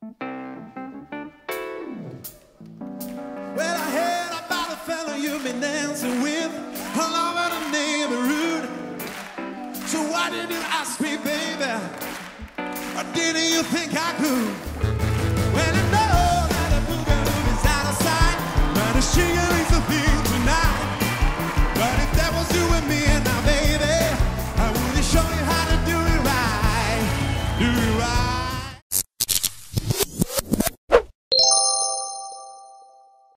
Well, I heard about a fellow you've been dancing with, all over the neighborhood. So why didn't you ask me, baby? Or didn't you think I could?